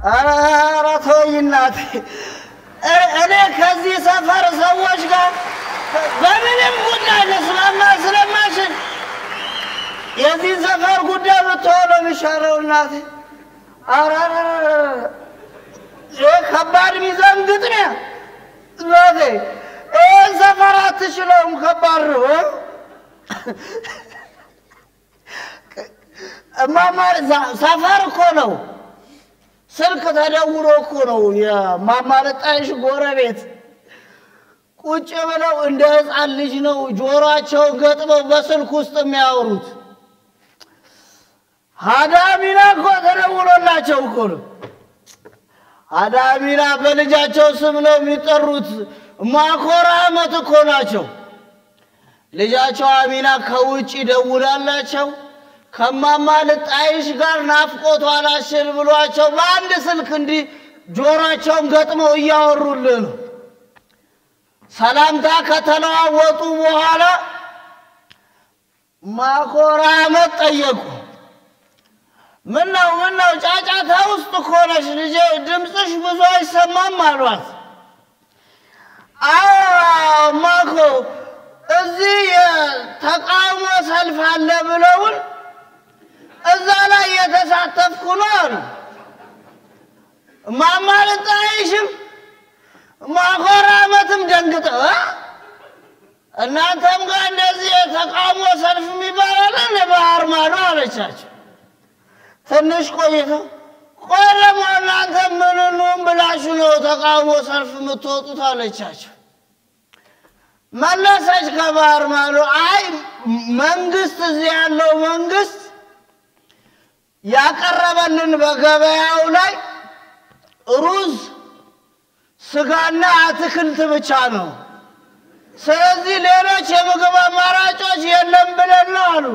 ኧረ ተወኝ እናቴ እኔ ከዚህ ሰፈር ሰዎች ጋር በምንም ጉዳይ ልስማማ ስለማልችል የዚህ ሰፈር ጉዳይ ብትሆን ነው የሚሻለው እናቴ ኧረ ከባድ ሚዛን ግጥሚያ እናቴ ይህን ሰፈር አትችለውም ከባድ ነው እማማ ሰፈር እኮ ነው ስልክ ተደውሎ እኮ ነው የማማ ልጣይሽ ጎረቤት ቁጭ ብለው እንደ ህፃን ልጅ ነው ጆሮአቸውን ገጥመው በስልክ ውስጥ የሚያወሩት አዳሚና እኮ ተደውሎላቸው እኮ ነው አዳሚና በልጃቸው ስም ነው የሚጠሩት ማኮራ አመት እኮ ናቸው ልጃቸው አሚና ከውጪ ደውላላቸው ከማማ ልጣይሽ ጋር ናፍቆቷ አላሽል ብሏቸው በአንድ ስልክ እንዲ ጆሮአቸውን ገጥመው እያወሩልን ነው ሰላምታ ከተለዋወጡ በኋላ ማኮራ አመት ጠየቁ ምነው ጫጫታ ውስጥ እኮ ነሽ ልጄ ድምፅሽ ብዙ አይሰማም አሏት ማኮ እዚህ ተቃውሞ ሰልፍ አለ ብለውን እዛ ላይ የተሳተፍኩ ነው አሉ ማማ ልጣይሽም ማኮራ አመትም ደንግጠው እናንተም ጋር እንደዚህ ተቃውሞ ሰልፍ የሚባል አለ ባህር ማዶ አለቻቸው ትንሽ ቆይተው ቆረሞ እናንተ ምንኑም ብላችሁ ነው ተቃውሞ ሰልፍ የምትወጡት አለቻቸው መለሰች ከባህር ማዶ አይ መንግስት እዚህ ያለው መንግስት ያቀረበልን በገበያው ላይ ሩዝ ስጋና አትክልት ብቻ ነው ስለዚህ ሌሎች የምግብ አማራጮች የለም ብለን ነው አሉ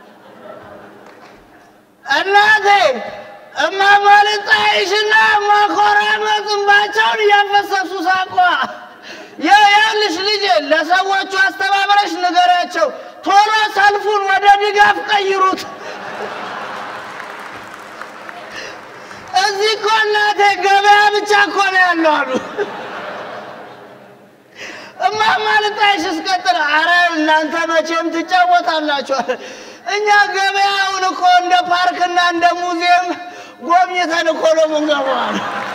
እናቴ እማማ ልጣይሽና ማኮራ አመት እንባቸውን እያፈሰሱ ሳቋ ያልሽ ልጄ ለሰዎቹ አስተባብረሽ ንገሪያቸው ቶሎ ሰልፉን ወደ ድጋፍ ቀይሩት እዚህ እኮ እናቴ ገበያ ብቻ እኮ ነው ያለው አሉ እማማ ልጣይሽ እስከጥር ኧረ እናንተ መቼም ትጫወታላችሁ እኛ ገበያውን እኮ እንደ ፓርክና እንደ ሙዚየም ጎብኝተን እኮ ነው የምንገባው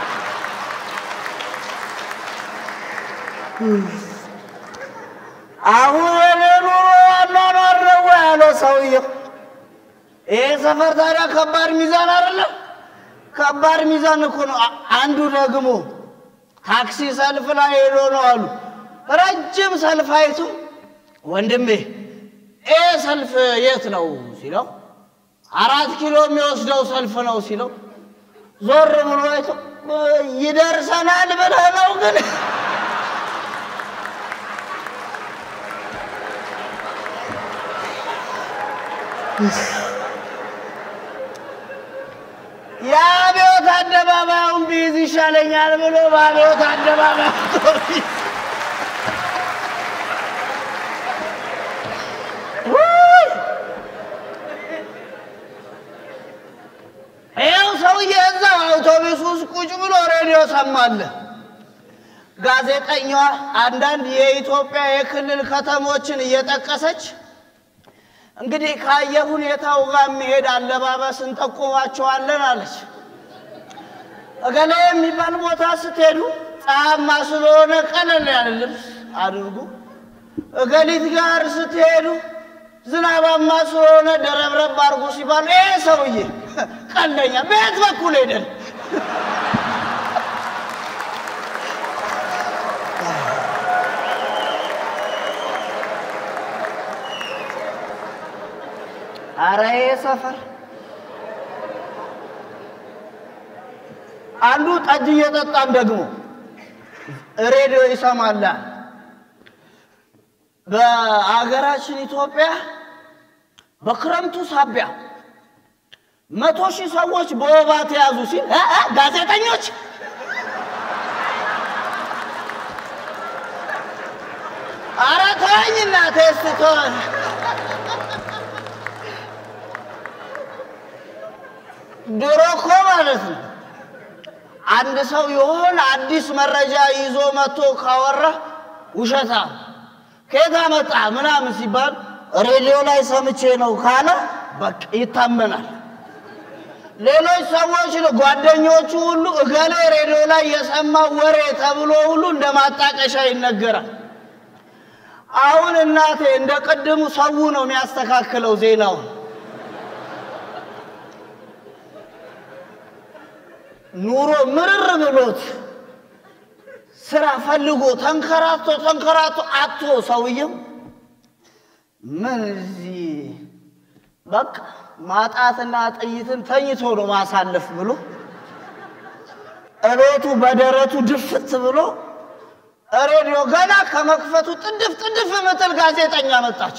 አሁን ኑሮ አኗኗር ነው ያለው ሰውዬው ይሄ ሰፈር ታዲያ ከባድ ሚዛን አይደለም ከባድ ሚዛን እኮ ነው አንዱ ደግሞ ታክሲ ሰልፍ ላይ ሄዶ ነው አሉ ረጅም ሰልፍ አይቶ ወንድሜ ይሄ ሰልፍ የት ነው ሲለው 4 ኪሎ የሚወስደው ሰልፍ ነው ሲለው ዞር ብሎ አይቶ ይደርሰናል ብለህ ነው ግን ያቤት አደባባዩን ቢይዝ ይሻለኛል ብሎ ባቤት አደባባዩ ይኸው ሰውዬ እዛው አውቶቡስ ውስጥ ቁጭ ብሎ ሬዲዮ ሰማለ ጋዜጠኛዋ አንዳንድ የኢትዮጵያ የክልል ከተሞችን እየጠቀሰች እንግዲህ ካየሁ ሁኔታው ጋር መሄድ አለባበስ እንጠቁማቸዋለን አለች እገሌ የሚባል ቦታ ስትሄዱ ጫማ ስለሆነ ቀለል ያለ ልብስ አድርጉ እገሊት ጋር ስትሄዱ ዝናባማ ስለሆነ ደረብረብ አድርጉ ሲባል ሰውዬ ቀለኛ ቤት በኩል ሄደን ኧረ ሰፈር አንዱ ጠጅ እየጠጣን ደግሞ ሬዲዮ ይሰማል በአገራችን ኢትዮጵያ በክረምቱ ሳቢያ 100,000 ሰዎች በወባ ተያዙ ሲል ጋዜጠኞች ኧረ ተወኝና ተስተዋል ድሮ እኮ ማለት ነው አንድ ሰው የሆነ አዲስ መረጃ ይዞ መጥቶ ካወራ ውሸታ ከዛ መጣ ምናምን ሲባል ሬዲዮ ላይ ሰምቼ ነው ካለ በቃ ይታመናል ሌሎች ሰዎች ጓደኞቹ ሁሉ እገሌ ሬዲዮ ላይ የሰማው ወሬ ተብሎ ሁሉ እንደማጣቀሻ ይነገራል አሁን እናቴ እንደቀደሙ ሰው ነው የሚያስተካክለው ዜናው ኑሮ ምርር ብሎት ስራ ፈልጎ ተንከራቶ አጥቶ ሰውየው ምን እዚህ በቃ ማጣትና ጥይትን ተኝቶ ነው ማሳለፍ ብሎ እቤቱ በደረቱ ድፍት ብሎ ሬዲዮ ገና ከመክፈቱ ጥድፍ ምትል ጋዜጠኛ መጣች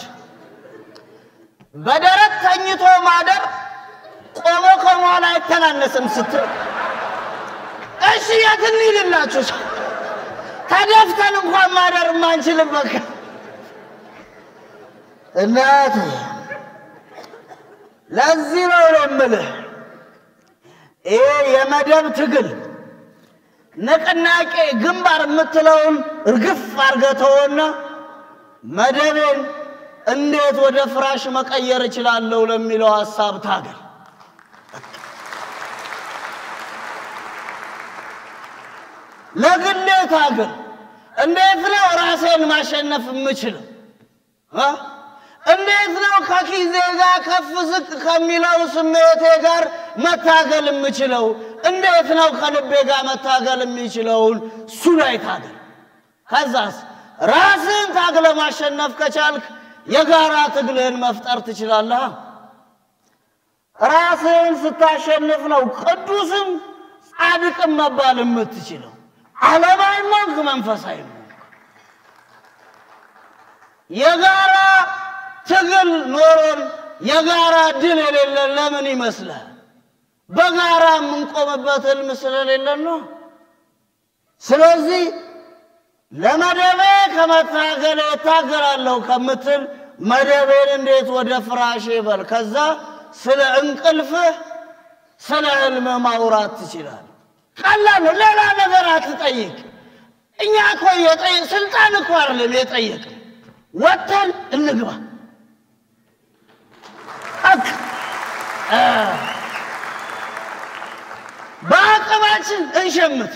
በደረት ተኝቶ ማደር ቆሞ ከመዋል አይተናነስም ስትል እሺ የትንይልላችሁ ተደፍተን እንኳን ማደር ማንችልበት እናት ለዚህ ነው የምልህ ይሄ የመደብ ትግል ንቅናቄ ግንባር የምትለውን እርግፍ አርገተውና መደቤን እንዴት ወደ ፍራሽ መቀየር እችላለሁ ለሚለው ሐሳብ ታገል ለግሌ ታገል እንዴት ነው ራሴን ማሸነፍ የምችለው እንዴት ነው ከኪዜ ጋር ከፍ ዝቅ ከሚለው ስሜቴ ጋር መታገል የምችለው እንዴት ነው ከልቤ ጋር መታገል የምችለውን ሱላይ ታገል ከዛስ ራስን ታግለ ማሸነፍ ከቻልክ የጋራ ትግልን መፍጠር ትችላለህ ራስን ስታሸንፍ ነው ቅዱስም ጻድቅም መባል የምትችለው ዓለማዊ ሞት መንፈሳዊ የጋራ ትግል ኖሮን የጋራ ድል የሌለን ለምን ይመስላል በጋራ ምንቆምበት ህልም ስለሌለን ነው ስለዚህ ለመደቤ ከመታገል እታገላለሁ ከምትል መደቤን እንዴት ወደ ፍራሽ ይበል ከዛ ስለ እንቅልፍ ስለ ህልም ማውራት ትችላለህ ቀላል ነው ሌላ ነገር አትጠይቅ እኛ እኮ ስልጣን እኮ አይደለም የጠየቅ ወተን እንግባ በአቅማችን እንሸምት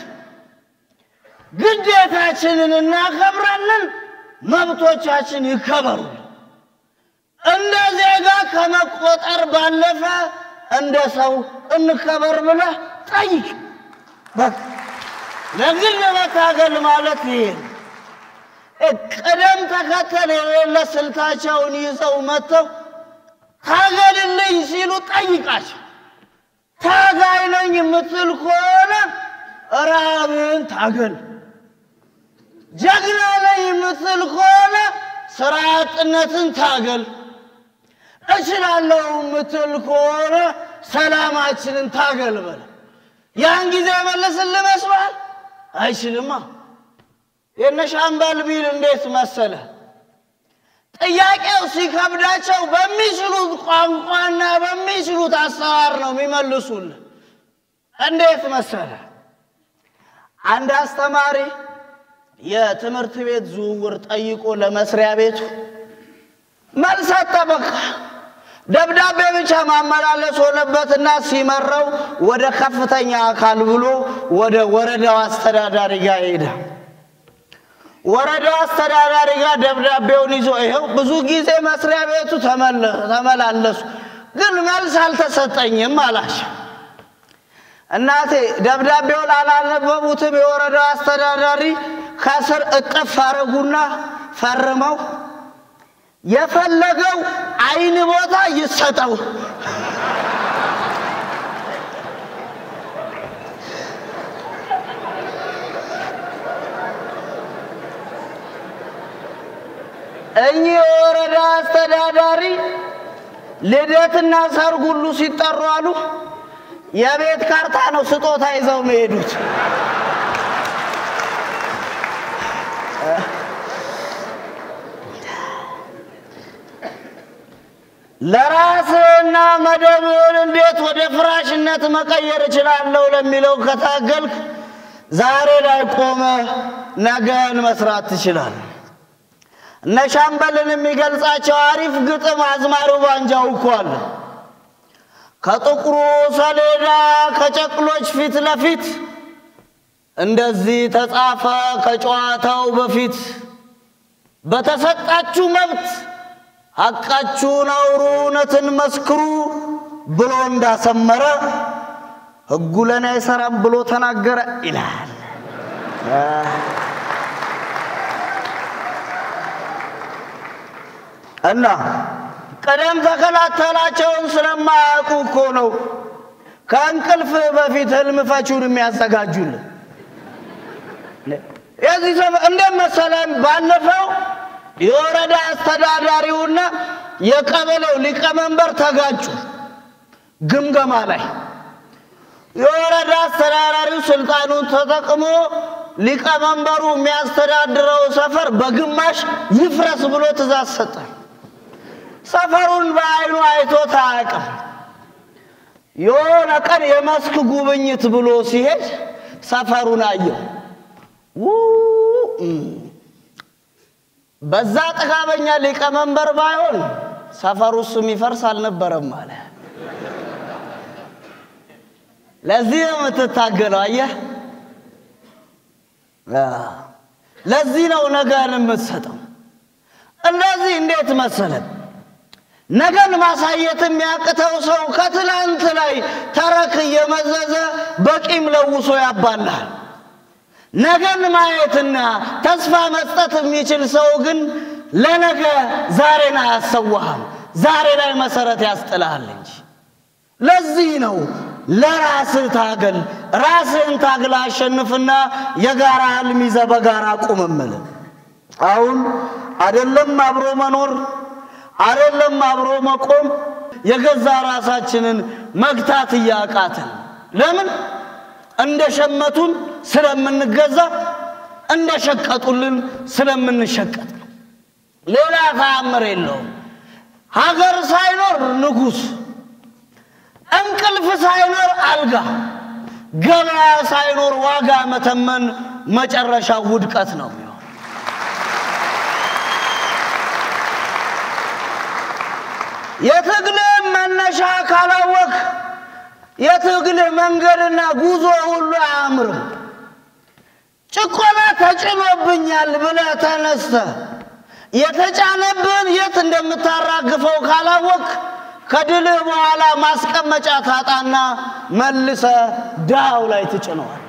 ግዴታችንን እናከብራለን መብቶቻችን ይከበሩ እንደ ዜጋ ከመቆጠር ባለፈ እንደ ሰው እንከበር ብለህ ጠይቅ በቃ ለግል መታገል ማለት ይሄ ቀደም ተከተል የሌለ ስልታቸውን ይዘው መጥተው ታገልልኝ ሲሉ ጠይቃቸው ታጋይ ነኝ የምትል ከሆነ ራብን ታገል ጀግና ነኝ የምትል ከሆነ ስራ አጥነትን ታገል እችላለሁ የምትል ከሆነ ሰላማችንን ታገል በል ያን ጊዜ መለስልህ መስሏል አይችልማ የነሻምበል ቢል እንዴት መሰለ ጥያቄው ሲከብዳቸው በሚችሉት ቋንቋና በሚችሉት አሰራር ነው የሚመልሱልህ እንዴት መሰለ አንድ አስተማሪ የትምህርት ቤት ዝውውር ጠይቆ ለመስሪያ ቤቱ መልስ አጠበቀ ደብዳቤ ብቻ ማመላለስ ሆነበትና ሲመረው ወደ ከፍተኛ አካል ብሎ ወደ ወረዳው አስተዳዳሪ ጋር ሄደ ወረዳው አስተዳዳሪ ጋር ደብዳቤውን ይዞ ይሄው ብዙ ጊዜ መስሪያ ቤቱ ተመላለሱ ግን መልስ አልተሰጠኝም አላቸው እናቴ ደብዳቤውን አላነበቡትም የወረዳው አስተዳዳሪ ከስር እጥፍ አረጉና ፈርመው የፈለገው አይን ቦታ ይሰጠው እኚህ የወረዳ አስተዳዳሪ ልደትና ሰርግ ሁሉ ሲጠሩ አሉ የቤት ካርታ ነው ስጦታ ይዘው መሄዱት ለራስና መደብን እንዴት ወደ ፍራሽና በልጅነት መቀየር እችላለሁ ለሚለው ከታገልክ ዛሬ ላይ ቆመ ነገን መስራት ትችላለህ እነ ሻምበልን የሚገልጻቸው አሪፍ ግጥም አዝማሪው ባንጃው እኮ አለ ከጥቁሩ ሰሌዳ ከጨቅሎች ፊት ለፊት እንደዚህ ተጻፈ ከጨዋታው በፊት በተሰጣችሁ መብት ሐቃችሁን አውሩ እውነትን መስክሩ ብሎ እንዳሰመረ ሕጉ ለኔ አይሰራም ብሎ ተናገረ ይላል እና ቀደም ተከላተላቸውን ስለማያውቁ እኮ ነው ከእንቅልፍ በፊት ህልም ፈቹን የሚያዘጋጁልን የዚህ ሰበብ እንደመሰለን ባለፈው የወረዳ አስተዳዳሪውና የቀበሌው ሊቀመንበር ተጋጩ ግምገማ ላይ የወረዳ አስተዳዳሪው ስልጣኑን ተጠቅሞ ሊቀመንበሩ የሚያስተዳድረው ሰፈር በግማሽ ይፍረስ ብሎ ትዕዛዝ ሰጠ ሰፈሩን በአይኑ አይቶ ታውቃለህ የሆነ ቀን የመስክ ጉብኝት ብሎ ሲሄድ ሰፈሩን አየው በዛ ጥጋበኛ ሊቀመንበር ባይሆን ሰፈሩስ የሚፈርስ አልነበረም ማለት ለዚህ ነው የምትታገለው አየህ ለዚህ ነው ነገን የምትሰጠው እንደዚህ እንዴት መሰለን ነገን ማሳየት የሚያቅተው ሰው ከትላንት ላይ ተረክ የመዘዘ በቂም ለውሶ ያባላል ነገን ማየትና ተስፋ መስጠት የሚችል ሰው ግን ለነገ ዛሬን አያሰዋህም ዛሬ ላይ መሰረት ያስጥልሃል እንጂ ለዚህ ነው ለራስህ ታገል ራስህን ታግል አሸንፍና የጋራ ህልም ይዘህ በጋራ ቁምምል አሁን አይደለም አብሮ መኖር አይደለም አብሮ መቆም የገዛ ራሳችንን መግታት ያቃተን ለምን እንደሸመቱን ስለምንገዛ እንደሸቀጡልን ስለምንሸቀጥ ሌላ ታምር የለውም ሀገር ሳይኖር ንጉስ እንቅልፍ ሳይኖር አልጋ ገበያ ሳይኖር ዋጋ መተመን መጨረሻው ውድቀት ነው የትግል መነሻ ካላወቅ የትግል መንገድና ጉዞ ሁሉ አያምርም ጭቆና ተጭኖብኛል ብለህ ተነስተህ የተጫነብን የት እንደምታራግፈው ካላወቅ ከድልህ በኋላ ማስቀመጫ ታጣና መልሰ ዳው ላይ ትጭነዋል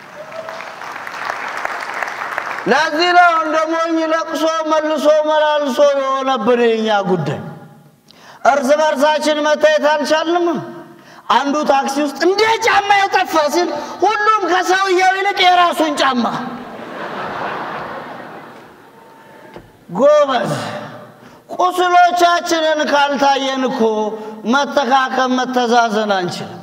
ለዚህ ነው እንደሞኝ ለቅሶ መልሶ መላልሶ የሆነብን የኛ ጉዳይ እርስ በርሳችን መታየት አልቻልንም አንዱ ታክሲ ውስጥ እንደ ጫማ የጠፋ ሲል ሁሉም ከሰውየው ይልቅ የራሱን ጫማ ጎበዝ ቁስሎቻችንን ካልታየን እኮ መተካከም መተዛዘን አንችልም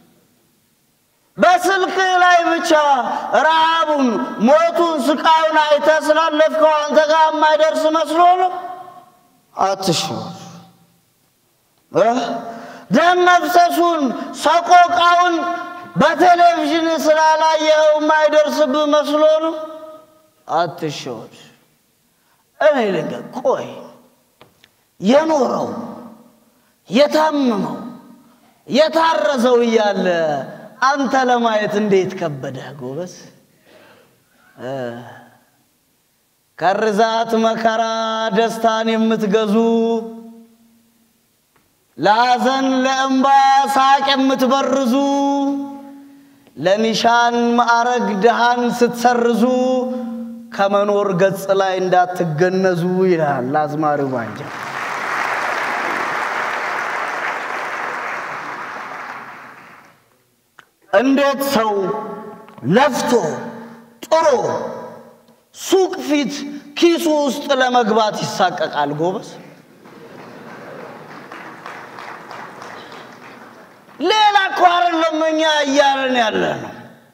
በስልክ ላይ ብቻ ረሃቡን ሞቱን ስቃዩን አይተህ ስላለፍከው አንተ ጋር የማይደርስ መስሎ ነው አትሽው ደም መፍሰሱን ሰቆቃውን በቴሌቪዥን ስላላየው የማይደርስብህ መስሎ ነው አትሽው እኔ ልንገር ቆይ የኖረው የታመመው የታረዘው እያለ አንተ ለማየት እንዴት ከበደ ጎበስ ከርዛት መከራ ደስታን የምትገዙ ላዘን ለእንባ ሳቅ የምትበርዙ ለኒሻን ማዕረግ ደሃን ስትሰርዙ ከመኖር ገጽ ላይ እንዳትገነዙ ይላል አዝማሪው ባንጃ እንዴት ሰው ለፍቶ ጥሮ ሱቅ ፊት ኪሱ ውስጥ ለመግባት ይሳቀቃል ጎበስ ሌላ ቋር ለምኛ ያያለን ያለነው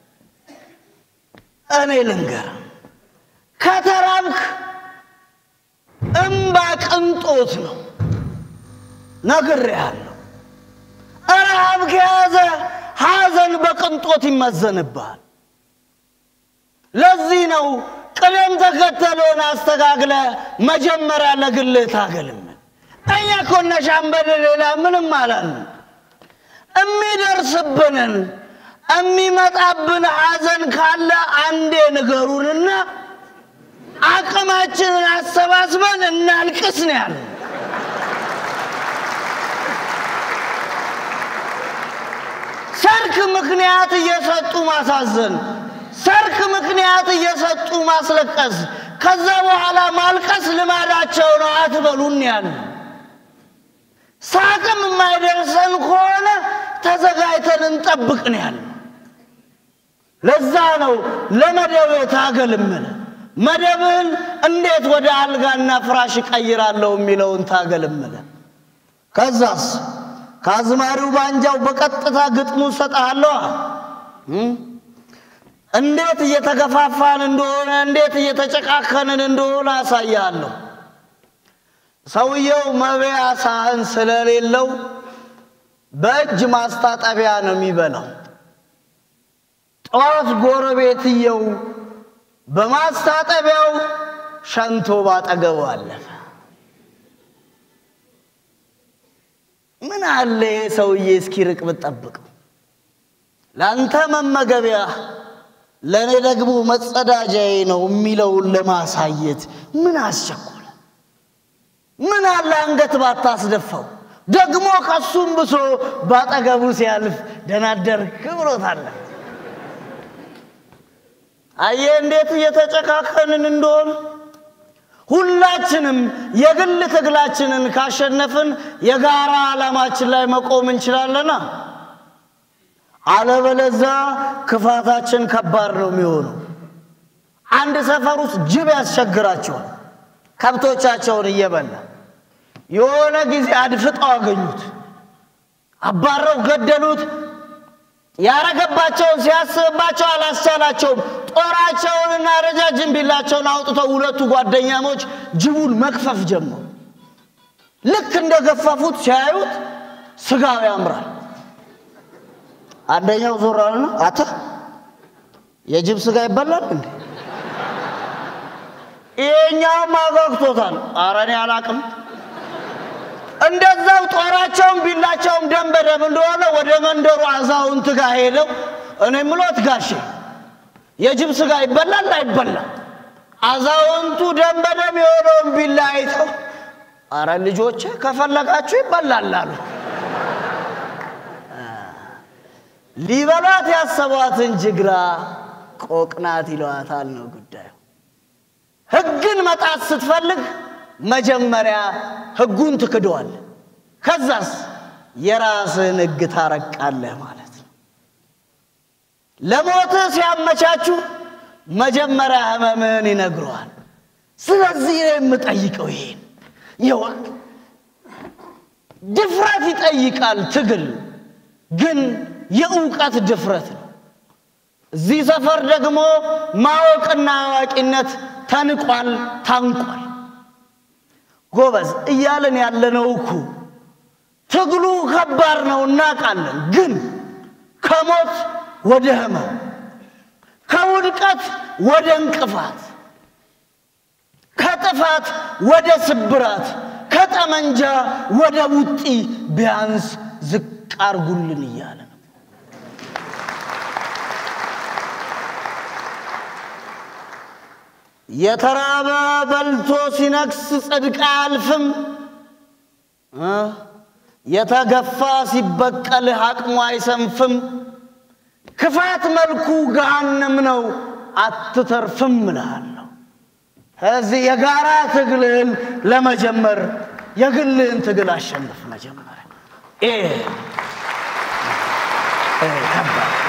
እኔ ልንገር ከተራብክ እምባ ቅንጦት ነው ነግሬሃለሁ ረሃብ ከያዘ ኑሮን በቅንጦት ይመዘንብሃል ለዚህ ነው ቅደም ተከተሉን አስተካክለ መጀመሪያ ለግልህ ታገልም እኛ ኮነሻምበል ሌላ ምንም አላልን እሚደርስብንን እሚመጣብን ሐዘን ካለ አንዴ ንገሩንና አቅማችንን አሰባስበን እናልቅስ ነው ያለው ሰርክ ምክንያት እየሰጡ ማሳዘን ሰርክ ምክንያት እየሰጡ ማስለቀስ ከዛ በኋላ ማልቀስ ልማዳቸው ነው አትበሉን ያለው ሳቅም የማይደርሰን ከሆነ ተዘጋጅተን እንጠብቅ ነው ያለው ለዛ ነው ለመደብ ታገልምን መደብን እንዴት ወደ አልጋና ፍራሽ ቀይራለው የሚለውን ታገልምን ከዛስ ካዝማሪው ባንጃው በቀጥታ ግጥሙ ሰጣለው እንዴት እየተገፋፋን እንደሆነ እንዴት እየተጨቃከንን እንደሆነ አሳያለሁ ሰውየው መብያ ሳህን ስለሌለው በእጅ ማስታጠቢያ ነው የሚበላው ጧት ጎረቤትየው በማስታጠቢያው ሸንቶ ባጠገቡ አለፈ ምን አለ ሰውዬ እስኪርቅ ብትጠብቀው ላንተ መመገቢያ ለኔ ደግሞ መጸዳጃዬ ነው የሚለው ለማሳየት ምን አስቸኮለ ምን አለ አንገት ባታስደፋው ደግሞ ከሱም ብሶ ባጠገቡ ሲያልፍ ደናደርክ ብሎታል አየ እንዴት እየተጨካከንን እንደሆነ ሁላችንም የግል ትግላችንን ካሸነፍን የጋራ ዓላማችን ላይ መቆም እንችላለና አለበለዛ ክፋታችን ከባድ ነው የሚሆነው አንድ ሰፈር ውስጥ ጅብ ያስቸግራቸዋል ከብቶቻቸውን እየበላ የሆነ ጊዜ አድፍጠው አገኙት አባረው ገደሉት ያረገባቸው ሲያስባቸው አላስቻላቸውም ጦራቸውንና ረጃጅም ቢላቸውን አውጥተው ሁለቱ ጓደኛሞች ጅቡን መክፈፍ ጀመሩ ልክ እንደገፈፉት ሲያዩት ስጋው ያምራል አንደኛው ዞራልና አታ የጅብ ስጋ ይበላል እንዴ ይሄኛው ማጋግቶታል አረኔ አላቅም እንደዛው ጦራቸውን ቢላቸውም ደንበደም እንደሆነ ወደ መንደሩ አዛውንት ጋር ሄደው እኔ ምሎት ጋሼ የጅብ ስጋ ይበላል አይበላም አዛውንቱ ደንበደም የሆነውን ቢላ አይተው አረ ልጆቼ ከፈለጋችሁ ይበላል አሉ ሊበላት ያሰቧትን ጅግራ ቆቅናት ይሏታል ነው ጉዳዩ ህግን መጣስ ስትፈልግ መጀመሪያ ህጉን ትክደዋል ከዛስ የራስን ህግ ታረቃለህ ማለት ነው ለሞት ሲያመቻቹ መጀመሪያ ህመምን ይነግሯል ስለዚህ የምጠይቀው ይሄን ይወቅ ድፍረት ይጠይቃል ትግል ግን የእውቀት ድፍረት ነው እዚህ ሰፈር ደግሞ ማወቅና አዋቂነት ተንቋል ታንቋል ጎበዝ እያለን ያለነው እኮ ትግሉ ከባድ ነው እናቃለን ግን ከሞት ወደ ህመም ከውድቀት ወደ እንቅፋት ከጥፋት ወደ ስብራት ከጠመንጃ ወደ ውጪ ቢያንስ ዝቅ አርጉልን ይያለ የተራበ በልቶ ሲነክስ ጽድቅ አልፍም የተገፋ ሲበቀል አቅሙ አይሰንፍም ክፋት መልኩ ገሃነም ነው አትተርፍም እላለሁ እዚህ የጋራ ትግልን ለመጀመር የግልን ትግል አሸንፍ መጀመር ከባድ